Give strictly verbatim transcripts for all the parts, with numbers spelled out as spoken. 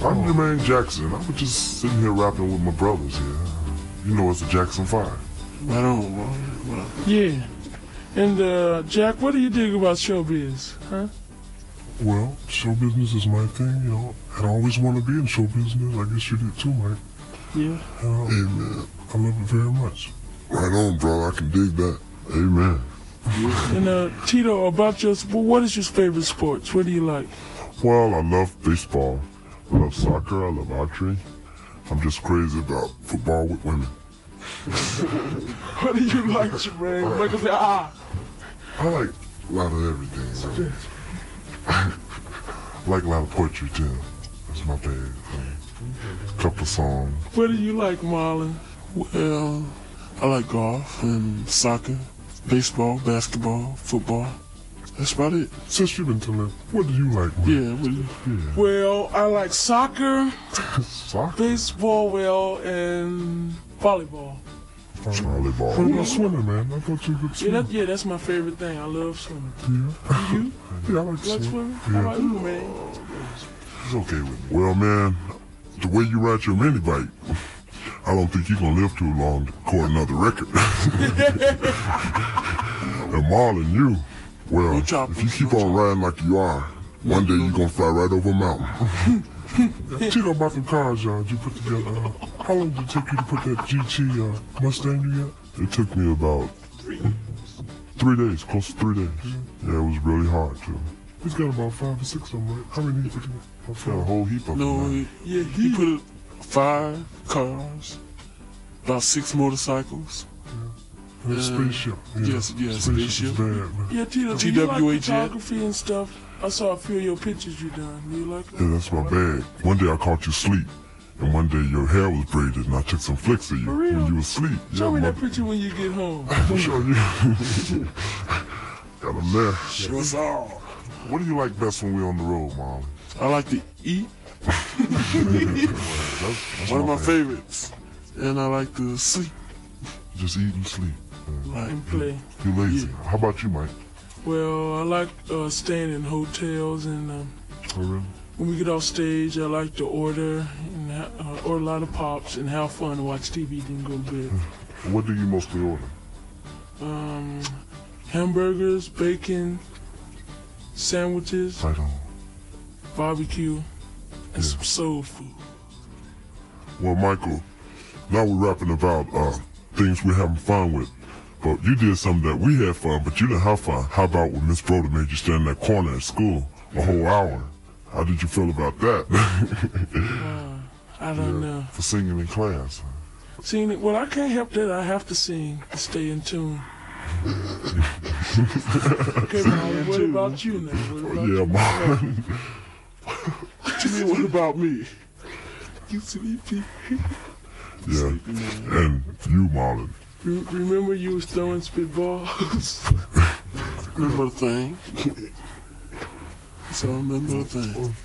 I'm Jermaine Jackson. I was just sitting here rapping with my brothers here. You know it's the Jackson Five. Right on, boy. Well, Yeah. And, uh, Jack, what do you dig about showbiz, huh? Well, show business is my thing, you know. And I always want to be in show business. I guess you did too, Mike. Yeah. Uh, hey, man, I love it very much. Right on, bro. I can dig that. Amen. And, uh, Tito, about your, well, what is your favorite sports? What do you like? Well, I love baseball. I love soccer. I love archery. I'm just crazy about football with women. What do you like, Jermaine? Michael say, ah. I like a lot of everything. I like a lot of poetry, too. That's my bag. A couple of songs. What do you like, Marlon? well, I like golf and soccer, baseball, basketball, football. That's about it. Since you've been telling, what do you like, man? Yeah, what do you, Yeah. Well, I like soccer, Soccer? baseball, well, and volleyball. Volleyball. What about swimming, man? I thought you could Yeah, swim. that, yeah, that's my favorite thing. I love swimming. Yeah. You? Yeah, I like You like swim. swimming? How Yeah. about you, man? It's okay with me. Well, man, the way you ride your mini bike, I don't think you're gonna live too long to record another record. And Marlon, you, well, No choppers, if you keep no on riding like you are, one day you're gonna fly right over a mountain. Tito, about the cars, y'all, you put together. Uh, how long did it take you to put that G T uh, Mustang you got? It took me about three days, close to three days. Yeah, it was really hard, too. He's got about five or six of them, right? How many did you put together? Got a whole heap of no, them. he, Yeah, he he. put it five cars, about six motorcycles. And a Uh, spaceship. yes, yes, Spaceship spaceship. is bad, man. Yeah, Tito, do T you W A like jet. photography and stuff? I saw a few of your pictures you done. Do you like Yeah, that? that's my bag. One day I caught you asleep, and one day your hair was braided, and I took some flicks of you For real? when you were asleep. Show yeah, me that my- picture when you get home. I'll show you. Got them there. Sure as all. What do you like best when we're on the road, Marlon? I like to eat, That's, that's one of my bag. favorites, and I like to sleep. Just eat and sleep. Like, And play. You lazy. How about you, Mike? Well, I like uh, staying in hotels, and um, Oh, really? when we get off stage, I like to order and ha- uh, order a lot of pops and have fun and watch T V, then go to bed. What do you mostly order? Um, hamburgers, bacon, sandwiches, Right on. barbecue, and Yeah. some soul food. Well, Michael, now we're rapping about uh, things we're having fun with. But you did something that we had fun, but you didn't have fun. How about when Miss Broder made you stand in that corner at school a whole hour? How did you feel about that? Uh, I don't know. For singing in class. Singing, well, I can't help that. I have to sing to stay in tune. Okay, Molly, what about you now? What about Yeah, you? Marlon. what you mean, what about me? You sleepy? Yeah. And you, Marlon. Re- remember you was throwing spitballs? Remember the thing? So I remember the thing.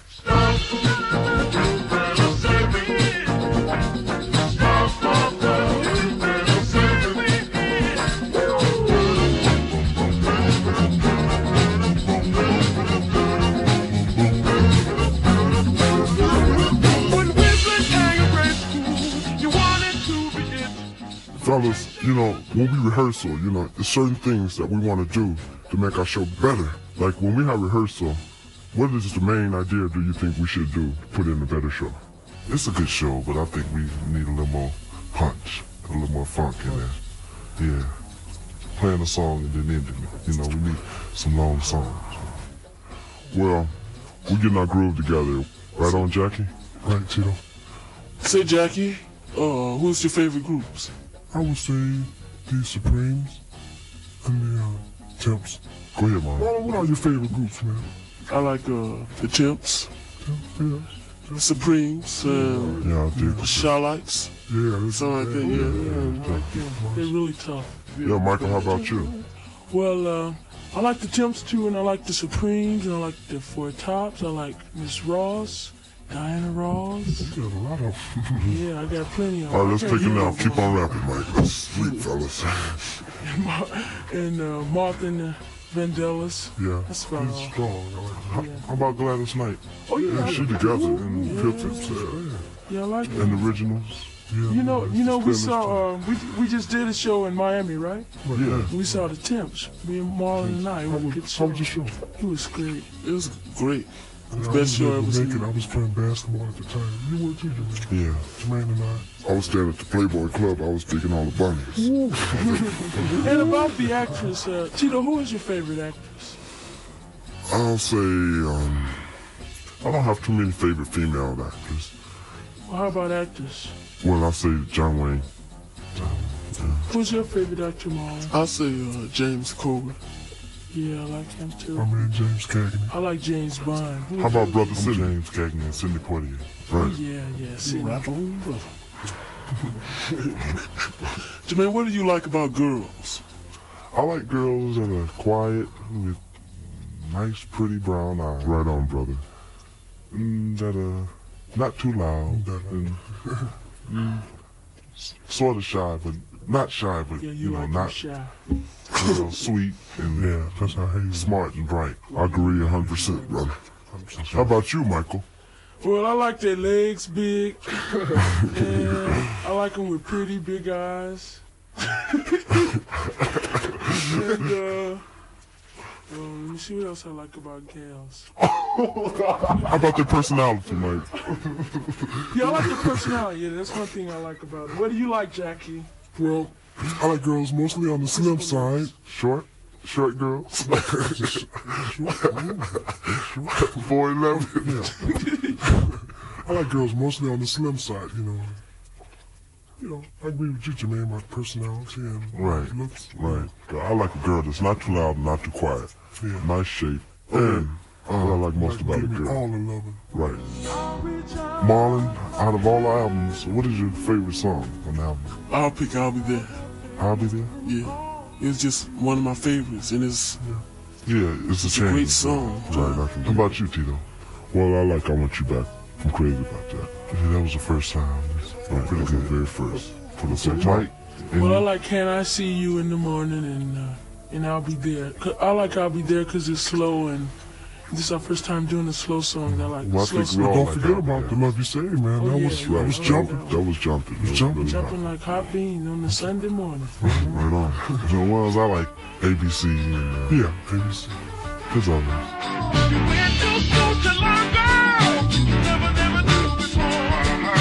Fellas, you know, when we rehearsal, you know, there's certain things that we want to do to make our show better. Like when we have rehearsal, what is the main idea do you think we should do to put in a better show? It's a good show, but I think we need a little more punch, a little more funk in there. Yeah. Playing a song and then ending it. You know, we need some long songs. Well, we're getting our groove together. Right on, Jackie? Right, Tito? Say, Jackie, uh, who's your favorite groups? I would say the Supremes and the uh, Temps. Go ahead, Mom. What, what are your favorite groups, man? I like uh, the Temps, Yeah, the Supremes, and yeah, I the do. Charlottes, Yeah, that's something like that, yeah. I like them. They're really tough. Yeah, Michael, how about you? Well, uh, I like the Temps too, and I like the Supremes, and I like the Four Tops. I like Miss Ross, Diana Ross. You got a lot of them. Yeah, I got plenty of them. All right, let's I take can't it now. use Keep on rapping, Mike. Let's sleep, fellas. them. And uh, Martha and the Vandellas. Yeah, That's about he's all. strong. I like How, Yeah. how about Gladys Knight? Oh yeah. Yeah, she together in Yeah. Piptons, yeah. Yeah, I like that. And the originals. Yeah, You know, you know, we Spanish saw. Uh, we we just did a show in Miami, right? too. Yeah. We saw the Temps. Me and Marlon and I. It How was a was, good how show. was the show? It was great. It was great. I Best was show I able ever to make seen. it. I was playing basketball at the time. You were too, Jermaine. Yeah. Jermaine and I. I was staying at the Playboy Club. I was picking all the bunnies. And about the actress, uh, Tito, who is your favorite actress? I'll say, um, I don't have too many favorite female actors. Well, how about actors? Well, I'll say John Wayne. Who's your favorite actor, Marlon? I'll say uh, James Coburn. Yeah, I like him too. My man James Cagney. I like James Bond. Who How is about your- Brother Sidney? James Cagney and Sidney Poitier. Right. Yeah, yeah. See, Jermaine, what do you like about girls? I like girls that are quiet with nice, pretty brown eyes. Right on, brother. Mm, that are not too loud. And, mm, sort of shy, but not shy, but Yeah, you, you know, like not him shy. you know, sweet and yeah, that's how I smart and bright. I agree a hundred percent, brother. How about you, Michael? Well, I like their legs big, and I like them with pretty big eyes. and uh, um, let me see what else I like about gals. How about their personality, Mike? Yeah, I like their personality. Yeah, that's one thing I like about them. What do you like, Jackie? Well, I like girls mostly on the slim side. Short? Short girls? four eleven. I like girls mostly on the slim side, you know. You know, I agree with you, Jermaine, about personality and Right. looks. Right. I like a girl that's not too loud and not too quiet. Yeah. Nice shape. And what I like most about a give me girl. all the loving. Right. Marlon, out of all the albums, what is your favorite song on the album? I'll pick I'll Be There. I'll Be There? Yeah. It's just one of my favorites, and it's Yeah, it's a It's a change. great song. Right. I can How about you, Tito? Well, I like I Want You Back. I'm crazy about that. Yeah, that was the first time. Right, Pretty that was good. the very first. For the So, same Mike, and Well, I you? like Can I See You in the Morning, and uh, and I'll Be There. 'Cause I like I'll Be There because it's slow, and this is our first time doing a slow song. I like Well, I slow think we songs. all Don't like forget that, about yeah. the Love You Say, man. Oh, that yeah, was, yeah. that was Oh, jumping. yeah. That was jumping. That was jumping. really Jumping like hot beans on a Sunday morning. Right on. The ones I like, A B C and uh, Yeah, A B C. there's others. You went to school to learn, girl. Never, never knew before.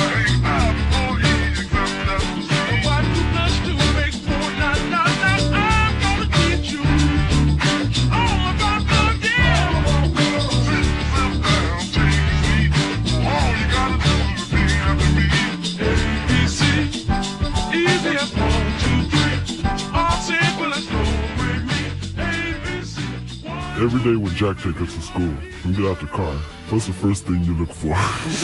Oh, yeah, come up to see. Why two plus two makes four? Nah, nah, nah. I'm gonna teach you all about love, yeah. Sit yourself down, take a seat. All you gotta do is repeat after me. A, B, C, easy as one, two, three. All simple as no with me. A, B, C, one. Every day when Jack takes us to school, we get out the car. What's the first thing you look for?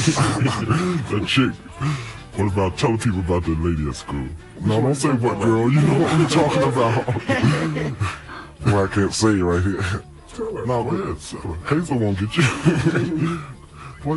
That chick. What about telling people about that lady at school? No, don't say what, girl. You know what we're talking about. Well, I can't say it right here. No, go ahead. Tell her. Hazel won't get you. What?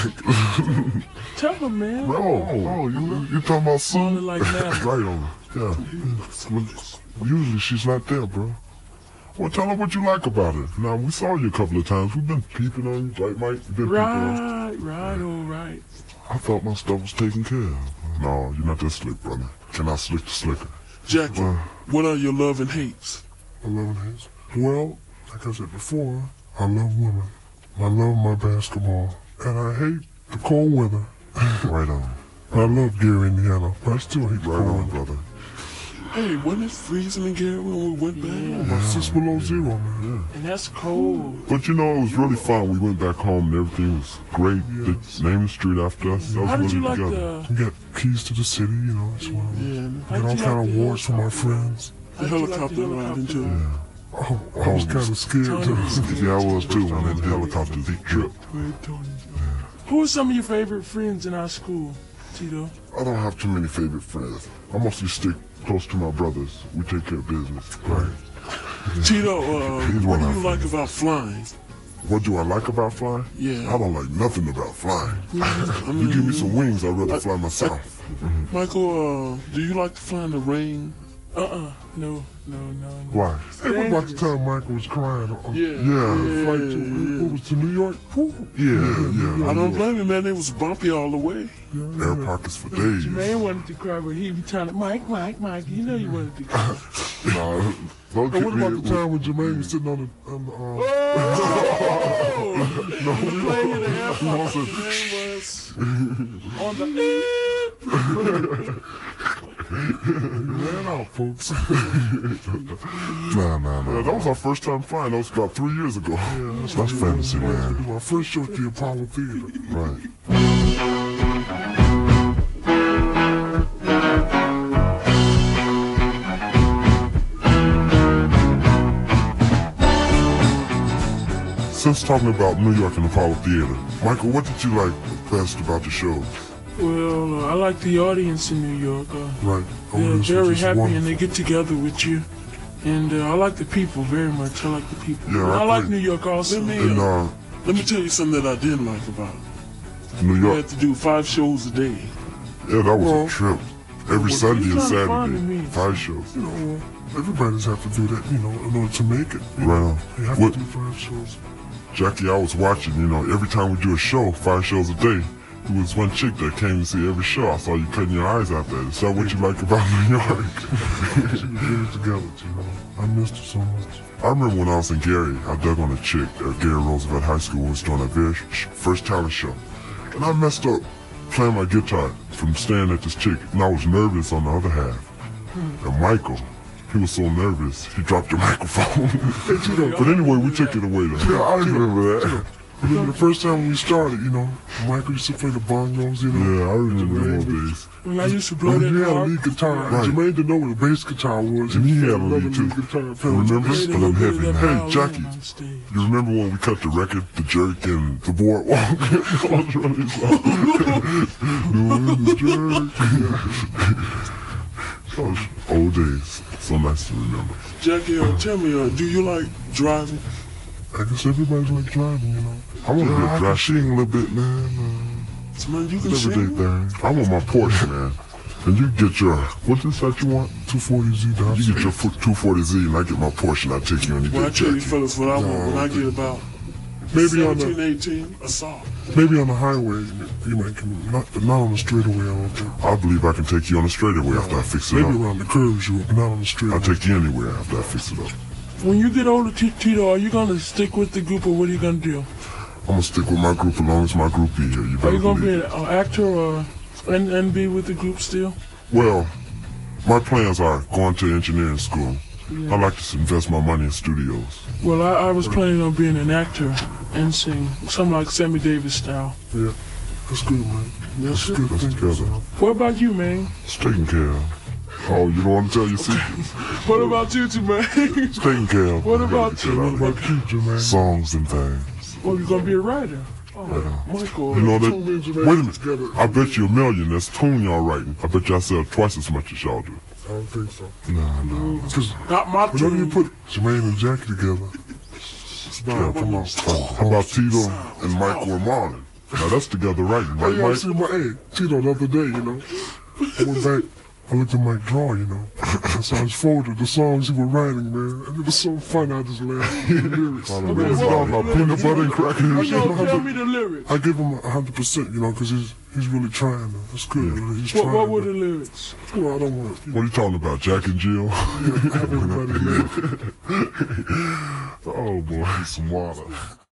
Tell them, man. Oh, oh, you you talking about Sounded Sue? like that. Right on. Yeah. Well, usually she's not there, bro. Well, tell her what you like about her. Now, we saw you a couple of times. We've been peeping on you, right, Mike? We've been peeping on you. Right, right, all right. I thought my stuff was taken care of. No, you're not that slick, brother. Can I slick the slicker? Jackie. What are your love and hates? I love Hazel. Well, like I said before, I love women. I love my basketball. And I hate the cold weather. Right on. I love Gary, Indiana, but I still hate the Right cold on, weather. brother. Hey, wasn't it freezing in Gary when we went back? My six below zero, man. And that's cold. But you know, it was really fun. We went back home and everything was great. They named the street after us. That was How did really you like together. the, We got keys to the city, you know, that's why we Yeah, how got all did you kind like of the awards from our helicopter? friends. the How'd you like helicopter the ride helicopter? into Oh, I was kind of scared too. Yeah, I was too on that helicopter deep trip. Who are some of your favorite friends in our school, Tito? I don't have too many favorite friends. I mostly stick close to my brothers. We take care of business. Right. Tito, uh, He's what one do of you our like about flying? What do I like about flying? Yeah. I don't like nothing about flying. I You mean, give me some wings, I'd rather fly myself. Michael, uh, do you like to fly in the rain? Uh-uh. No, no, no, no. Why? Hey, what about the time Michael was crying? On, Yeah. Yeah. Yeah, Flight to, yeah. what was to New York? Yeah, yeah. I don't blame him, man. It was bumpy all the way. yeah, Air yeah. pockets for days. Jermaine wanted to cry, but he be trying to, Mike, Mike, Mike, you know you wanted to cry. Nah, don't And get what me. about the time when Jermaine was sitting on the, on the uh, Oh! no, He playing in the air we pocket. also- Jermaine was on the... ran out, folks. Nah, nah, nah. That was our first time flying. That was about three years ago. Yeah, that's fantasy, man. My first show at the Apollo Theater. Right. Since talking about New York and Apollo Theater, Michael, what did you like best about the show? Well, uh, I like the audience in New York. Uh, Right. Oh, they're this was very just happy and wonderful. they get together with you. And uh, I like the people very much. I like the people. Yeah, And I I like agree. New York also. Let me, And uh, uh, let me tell you something that I didn't like about it. New We York, had to do five shows a day. yeah, that was Well, a trip. Every Sunday and it's kinda fun to Saturday, me. five shows. You know, uh, everybody's have to do that, you know, in order to make it. You Right know, on. you have What- to do five shows. Jackie, I was watching, you know, every time we do a show, five shows a day, there was one chick that came to see every show. I saw you cutting your eyes out there. Is that what you like about New York? She was very together, you know. I missed her so much. I remember when I was in Gary, I dug on a chick at Gary Roosevelt High School was doing a very sh- first talent show. And I messed up playing my guitar from staring at this chick, and I was nervous on the other half. And Michael, he was so nervous, he dropped the microphone. But anyway, we took it away though. Yeah, I remember that. Remember the first time we started, you know, Michael used to play the bongos, you know. Yeah, I remember Jermaine those was- days. When I used to blow And that you had a hard, lead guitar. Right. Jermaine didn't know what a bass guitar was. And he had a another lead, too. guitar. Remember? played a But I'm little bit of heavy. that Hey, violin Jackie. on stage. You remember when we cut the record, the jerk and the boardwalk? I was running song. Doing the jerk. Those old days. So nice to remember. Jackie, uh, tell me, uh, do you like driving? I guess everybody's like driving, you know. I want to be Yeah, I a can dry sing a little bit, man. So, man, you can Uh, everyday sing. thing. I want my Porsche, man. And you get your, what's this that you want? two forty Z down. You get your two forty Z and I get my Porsche and I take you any Well, I day, tell you Jackie. fellas what I want when I get about Maybe on seventeen, the eighteen, assault. maybe on the highway, you might come. Not, but not on the straightaway. I don't think. I believe I can take you on the straightaway after I fix it Maybe up. around the curves, you will, but not on the straightaway. I'll take you anywhere after I fix it up. When you get older, T- Tito, are you going to stick with the group or what are you going to do? I'm gonna stick with my group as long as my group be here. You Are better you going to be believe an it. uh, actor or and, and be with the group still? Well, my plans are going to engineering school. I like to invest my money in studios. Well, I, I was planning on being an actor and sing, something like Sammy Davis style. Yeah, that's good, man. Yes, That's good Let's thinking. together. son. What about you, man? It's taken care of. Oh, you don't want to tell your secrets? What about you two, man? It's taken care of. What You gotta about get you? that What out of about there. you, Jermaine? Songs and things. Oh, you're going to be a writer. Oh, Michael. You know that? Two men, Jermaine, Wait a minute. together. I bet you a million. That's tune y'all writing. I bet y'all sell twice as much as y'all do. I don't think so. No, no. Because Not my whenever you tune. put Jermaine and Jackie together, it's Yeah, about, come on. How about Tito and Michael and Marlon? Now that's together writing, Hey, right, y'all Mike? see my, hey, Tito the other day, you know. I went back, I looked at Mike draw, you know. I saw his folder, the songs he was writing, man. And it was so fun, I just laughed. The lyrics. I don't know. It's all about peanut butter and crackers and Oh, shit. no, tell me the lyrics. I give him a hundred percent, you know, because he's he's really trying. That's good. Really. He's What, trying. what were to- the lyrics? Well, I don't want to What are you talking about, Jack and Jill? have everybody laugh. Oh boy, some water.